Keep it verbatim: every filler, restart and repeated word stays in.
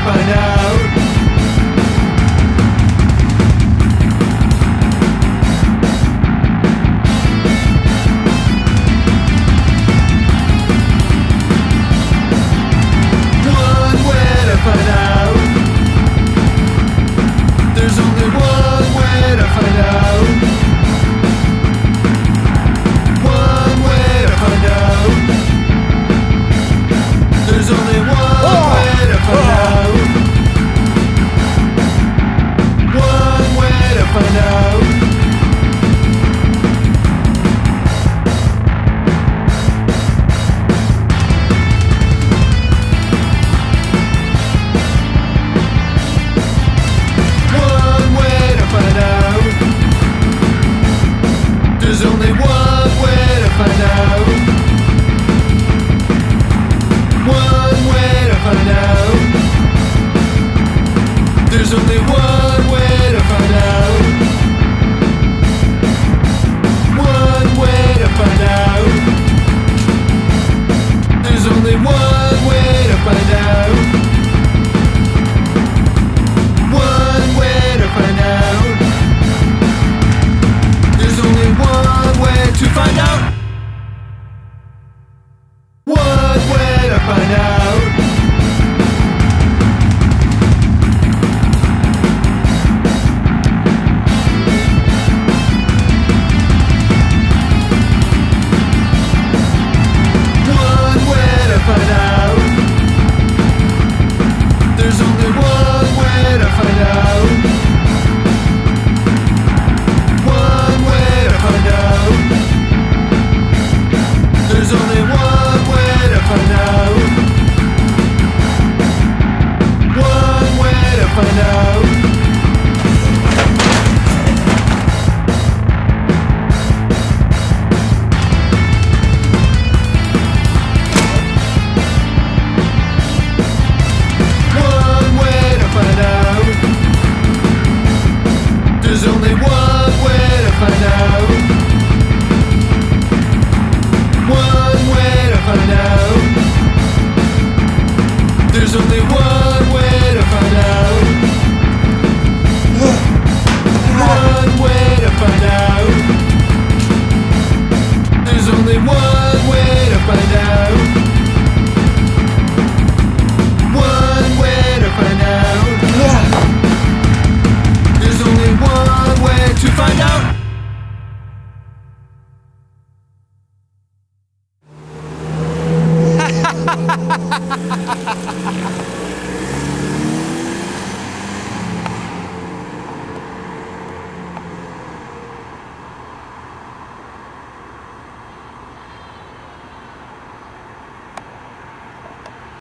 find out. One way to find out. There's only one way to find out. One way to find out. There's only one way to find out. One way to find out. One way to find out. There's only one way to find out. One way to find out. There's only one way to find out. One way to find out. There's only one way to find out. One way to find out. There's only one way to find out. One way to find out. One way to find out. There's only one way to find out. One way to find out. There's only one way to find out. One way to find out. One way to find out. There's only one way to find out. One way to find out. There's only one way to find out. One way to find out. There's only one way to find out. One way to find out. There's only one way to find out. Ha ha ha ha ha ha ha!